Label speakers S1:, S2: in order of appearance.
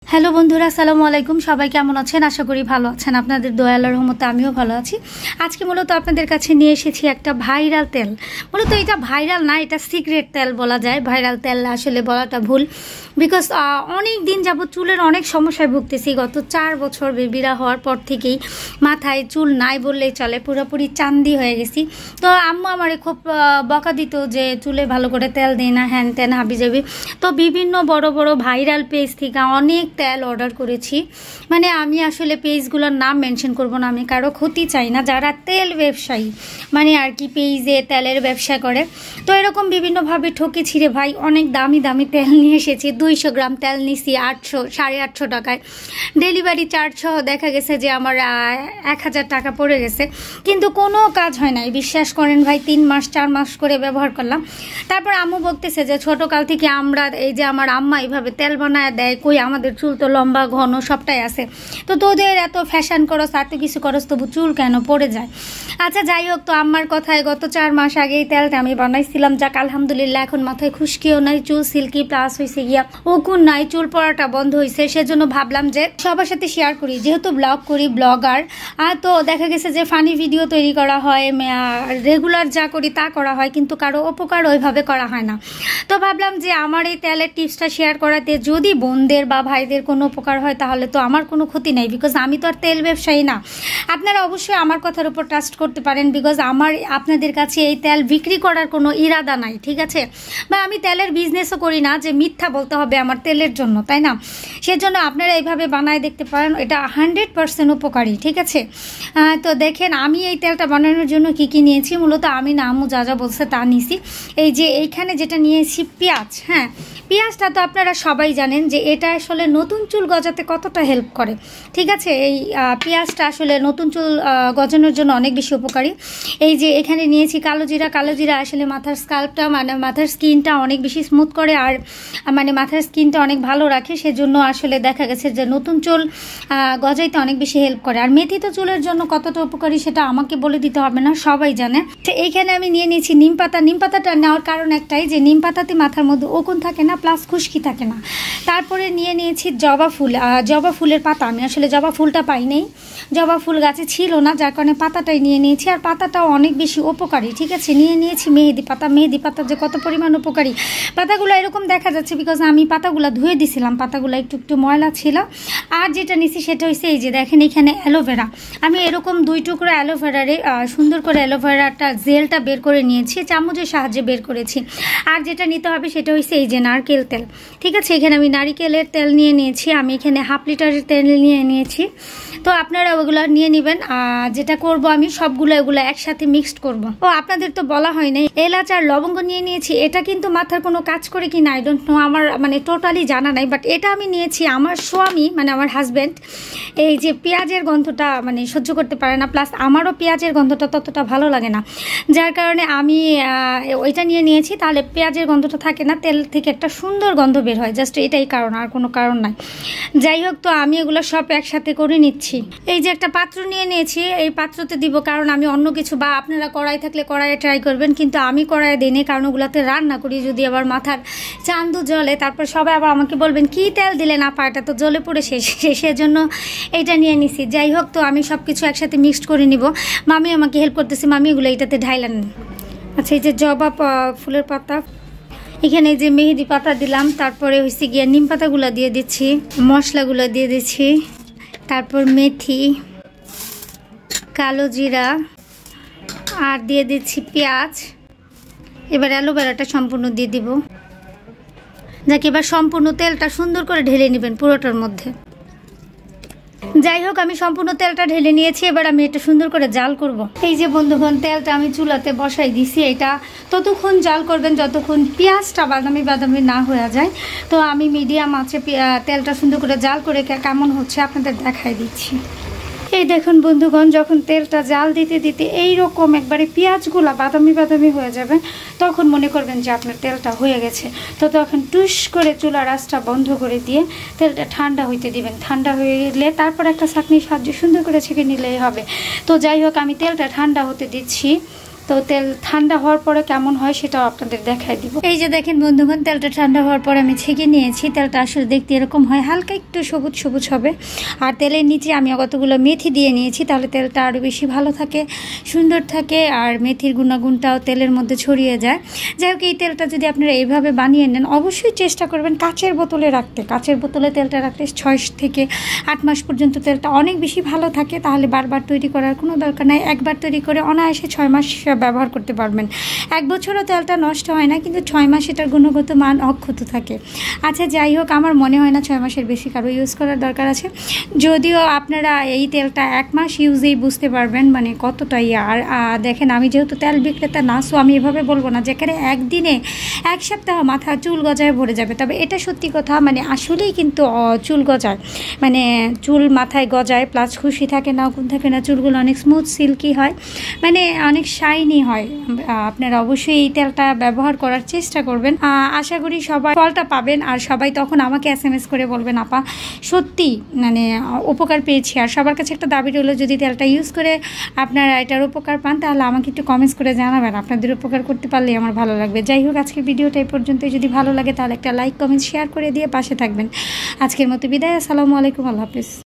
S1: Hello বন্ধুরা, আসসালামু আলাইকুম। সবাই কেমন আছেন? আশা করি ভালো আছেন। আপনাদের দয়া আল্লাহর রহমতে আমিও ভালো আছি। আজকে মূলত আপনাদের কাছে নিয়ে এসেছি একটা ভাইরাল তেল। মূলত এটা ভাইরাল না, এটা সিক্রেট তেল বলা যায়। ভাইরাল তেল আসলে বলাটা ভুল, বিকজ অনেক দিন যাবত চুলের অনেক সমস্যায় ভুগতেছি। গত 4 বছর বেবিরা হওয়ার পর থেকেই মাথায় চুল নাই বললেই চলে, পুরোপুরি চান্দি হয়ে গেছি। তো আম্মু আমারে খুব বকা দিত যে চুলে ভালো করে তেল দেয় না, হ্যান ত্যান হাবি যাবি। তো বিভিন্ন বড় বড় ভাইরাল পেজ থেকে অনেক তেল অর্ডার করেছি। মানে আমি আসলে পেজগুলোর নাম মেনশন করব না, আমি কারো ক্ষতি চাই না। যারা তেল ব্যবসায়ী মানে আর কি পেজে তেলের ব্যবসা করে, তো এরকম বিভিন্নভাবে ঠকেছি রে ভাই। অনেক দামি দামি তেল নিয়ে এসেছি। 200 গ্রাম তেল নিছি 800-850 টাকায়। ডেলিভারি চার্জ সহ দেখা গেছে যে আমার 1000 টাকা পড়ে গেছে, কিন্তু কোনো কাজ হয় নাই। বিশ্বাস করেন ভাই, 3 মাস 4 মাস করে ব্যবহার করলাম। তারপর আম্মু বলতেছে যে ছোটোকাল থেকে আমরা এই যে আমার আম্মা এইভাবে তেল বানায় দেয়, কই আমাদের চুল তো লম্বা ঘন সবটাই আছে, তো তোদের এত ফ্যাশন করস এত কিছু করস তবু চুল কেন পড়ে যায়। আচ্ছা যাই হোক, তো আম্মার কথায় গত 4 মাস আগে এই তেলটা আমি বানাইছিলাম। যাক আলহামদুলিল্লাহ, এখন মাথায় খুশকিও নাই, চুল সিল্কি প্লাস হয়েছে গিয়া উকুন নাই, চুল পড়াটা বন্ধ হয়েছে। সেজন্য ভাবলাম যে সবার সাথে শেয়ার করি, যেহেতু ব্লগ করি, ব্লগার। তো দেখা গেছে যে ফানি ভিডিও তৈরি করা হয়, রেগুলার যা করি তা করা হয়, কিন্তু কারো উপকার ওইভাবে করা হয় না। তো ভাবলাম যে আমার এই তেলের টিপসটা শেয়ার করাতে যদি বোনদের বা ভাইদের কোনো উপকার হয় তাহলে তো আমার কোনো ক্ষতি নেই, বিকজ আমি তো আর তেল ব্যবসায়ী না। আপনারা অবশ্যই আমার কথার উপর ট্রাস্ট করতে পারেন, বিকজ আমার আপনাদের কাছে এই তেল বিক্রি করার কোনো ইরাদা নাই, ঠিক আছে? বা আমি তেলের বিজনেসও করি না যে মিথ্যা বলতে হবে আমার তেলের জন্য, তাই না? সেজন্য আপনারা এইভাবে বানায় দেখতে পারেন, এটা 100% উপকারী, ঠিক আছে? তো দেখেন আমি এই তেলটা বানানোর জন্য কি কি নিয়েছি। মূলত আমি না, আম্মু যা যা বলছে তা নিয়েছি। এই যে এইখানে যেটা নিয়েছি পেঁয়াজ। হ্যাঁ, পেঁয়াজটা তো আপনারা সবাই জানেন যে এটা আসলে নতুন চুল গজাতে কতটা হেল্প করে, ঠিক আছে? এই পেঁয়াজটা আসলে নতুন চুল গজানোর জন্য অনেক বেশি উপকারী। এই যে এখানে নিয়েছি কালো জিরা। কালো জিরা আসলে মাথার স্কাল্পটা মানে মাথার স্কিনটা অনেক বেশি স্মুথ করে, আর মানে মাথার স্কিনটা অনেক ভালো রাখে। সেজন্য আসলে দেখা গেছে যে নতুন চুল গজাইতে অনেক বেশি হেল্প করে। আর মেথি তো চুলের জন্য কতটা উপকারী সেটা আমাকে বলে দিতে হবে না, সবাই জানে। তো এইখানে আমি নিয়ে নিয়েছি নিম পাতা। নিম পাতাটা নেওয়ার কারণ একটাই, যে নিম পাতাতে মাথার মধ্যে উকুন থাকে না, প্লাস খুশকি থাকে না। তারপরে নিয়ে নিয়েছি জবা ফুল। জবা ফুলের পাতা, আমি আসলে জবা ফুলটা পাই নাই, জবা ফুল গাছে ছিল না, যার কারণে পাতাটাই নিয়ে নিয়েছি। আর পাতাটাও অনেক বেশি উপকারী, ঠিক আছে? নিয়ে নিয়েছি মেহেদি পাতা। মেহেদি পাতা যে কত পরিমাণ উপকারী, পাতাগুলো এরকম দেখা যাচ্ছে বিকজ আমি পাতাগুলো ধুয়ে দিছিলাম, পাতাগুলো একটু একটু ময়লা ছিল। আর যেটা নিয়েছি সেটা হচ্ছে এই যে দেখেন এখানে অ্যালোভেরা। আমি এরকম 2 টুকরো অ্যালোভেরারে সুন্দর করে অ্যালোভেরাটা জেলটা বের করে নিয়েছি, চামচের সাহায্যে বের করেছি। আর যেটা নিতে হবে সেটা হচ্ছে এই যে নারকেল তেল, ঠিক আছে? এখানে আমি নারিকেলের তেল নিয়ে নিয়েছি। আমি এখানে 1/2 লিটারের তেল নিয়ে নিয়েছি। তো আপনারা ওগুলো নিয়ে নেবেন। যেটা করব আমি সবগুলো এগুলো একসাথে মিক্সড করব। ও আপনাদের তো বলা হয় নাই, এলাচ আর লবঙ্গ নিয়ে নিয়েছি। এটা কিন্তু মাথার কোনো কাজ করে কি না আই ডোন্ট নো, আমার মানে টোটালি জানা নাই, বাট এটা আমি নিয়েছি। আমার স্বামী মানে আমার হাজব্যান্ড এই যে পেঁয়াজের গন্ধটা মানে সহ্য করতে পারে না, প্লাস আমারও পেঁয়াজের গন্ধটা ততটা ভালো লাগে না, যার কারণে আমি ওইটা নিয়ে নিয়েছি। তাহলে পেঁয়াজের গন্ধটা থাকে না, তেল থেকে একটা সুন্দর গন্ধ বের হয়, জাস্ট এটাই কারণ, আর কোনো কারণ নাই। যাই হোক, তো আমি এগুলো সব একসাথে করে নিচ্ছি। এই যে একটা পাত্র নিয়ে নিয়েছি, এই পাত্রতে দিব, কারণ আমি অন্য কিছু বা আপনারা কড়াই থাকলে কড়াইয়ে ট্রাই করবেন, কিন্তু আমি কড়াইয়ে দিই, কারণ ওগুলোতে রান্না করি। যদি আবার মাথার চান্দু জ্বলে তারপর সবাই আবার আমাকে বলবেন কি তেল দিলেন আপা, এটা তো জ্বলে পড়ে সেজন্য এইটা নিয়ে নিছি। যাই হোক, তো আমি সব কিছু একসাথে মিক্সড করে নিব। মামি আমাকে হেল্প করতেছে, মামি এগুলো এইটাতে ঢাইলেন। আচ্ছা, এই যে জবা ফুলের পাতা, এখানে যে মেহেদি পাতা দিলাম, তারপরে হচ্ছে গিয়ে নিম পাতাগুলো দিয়ে দিচ্ছি, মশলাগুলো দিয়ে দিচ্ছি, তারপর মেথি, কালো জিরা, আর দিয়ে দিচ্ছি পেঁয়াজ। এবার অ্যালোভেরাটা সম্পূর্ণ দিয়ে দিব। যাকে এবার সম্পূর্ণ তেলটা সুন্দর করে ঢেলে নেবেন পুরোটার মধ্যে। যাই হোক, আমি সম্পূর্ণ তেলটা ঢেলে নিয়েছি। এবার আমি এটা সুন্দর করে জাল করব। এই যে বন্ধুগণ, তেলটা আমি চুলাতে বসাই দিছি। এটা ততক্ষণ জাল করবেন যতক্ষণ পেঁয়াজটা বাদামি বাদামি না হয়ে যায়। তো আমি মিডিয়াম আঁচে তেলটা সুন্দর করে জাল করে কেমন হচ্ছে আপনাদের দেখাই দিচ্ছি। এই দেখুন বন্ধুগণ, যখন তেলটা জাল দিতে দিতে এইরকম একবারে পেঁয়াজগুলা বাদামি বাদামি হয়ে যাবে, তখন মনে করবেন যে আপনার তেলটা হয়ে গেছে। তো তখন টুস করে চুলার আঁচটা বন্ধ করে দিয়ে তেলটা ঠান্ডা হইতে দিবেন। ঠান্ডা হয়ে গেলে তারপর একটা ছাঁকনির সাহায্যে সুন্দর করে ছেঁকে নিলেই হবে। তো যাই হোক, আমি তেলটা ঠান্ডা হতে দিচ্ছি। তো তেল ঠান্ডা হওয়ার পরে কেমন হয় সেটাও আপনাদের দেখাই দিব। এই যে দেখেন বন্ধুগণ, তেলটা ঠান্ডা হওয়ার পরে আমি ছেঁকে নিয়েছি। তেলটা আসলে দেখতে এরকম হয়, হালকা একটু সবুজ সবুজ হবে। আর তেলের নিচে আমি কতগুলো মেথি দিয়ে নিয়েছি, তাহলে তেলটা আরও বেশি ভালো থাকে, সুন্দর থাকে, আর মেথির গুণাগুণটাও তেলের মধ্যে ছড়িয়ে যায়। যাই হোক, এই তেলটা যদি আপনারা এইভাবে বানিয়ে নেন, অবশ্যই চেষ্টা করবেন কাচের বোতলে রাখতে। কাচের বোতলে তেলটা রাখলে 6 থেকে 8 মাস পর্যন্ত তেলটা অনেক বেশি ভালো থাকে। তাহলে বারবার তৈরি করার কোনো দরকার নাই, একবার তৈরি করে অনায়াসে 6 মাস ব্যবহার করতে পারবেন। 1 বছরও তেলটা নষ্ট হয় না, কিন্তু 6 মাস এটার গুণগত মান অক্ষত থাকে। আচ্ছা যাই হোক, আমার মনে হয় না 6 মাসের বেশি কারো ইউজ করার দরকার আছে। যদিও আপনারা এই তেলটা 1 মাস ইউজেই বুঝতে পারবেন মানে কতটা আর দেখেন, আমি যেহেতু তেল বিক্রেতা না, সো আমি এভাবে বলবো না যেখানে একদিনে 1 সপ্তাহ মাথা চুল গজায় ভরে যাবে। তবে এটা সত্যি কথা, মানে আসলেই কিন্তু চুল গজায়, মানে চুল মাথায় গজায়, প্লাস খুশি থাকে না, গুণ থাকে না, চুলগুলো অনেক স্মুথ সিল্কি হয়, মানে অনেক শাইনি হয়। আপনারা অবশ্যই এই তেলটা ব্যবহার করার চেষ্টা করবেন। আশা করি সবাই ফলটা পাবেন, আর সবাই তখন আমাকে SMS করে বলবেন আপা সত্যি মানে উপকার পেয়েছি। আর সবার কাছে একটা দাবি রইল, যদি তেলটা ইউজ করে আপনারা এটার উপকার পান তাহলে আমাকে একটু কমেন্টস করে জানাবেন। আপনাদের উপকার করতে পারলে আমার ভালো লাগবে। যাই হোক, আজকের ভিডিওটা এই পর্যন্তই। যদি ভালো লাগে তাহলে একটা লাইক, কমেন্ট, শেয়ার করে দিয়ে পাশে থাকবেন। আজকের মতো বিদায়। আসসালামু আলাইকুম, আল্লাহ হাফিজ।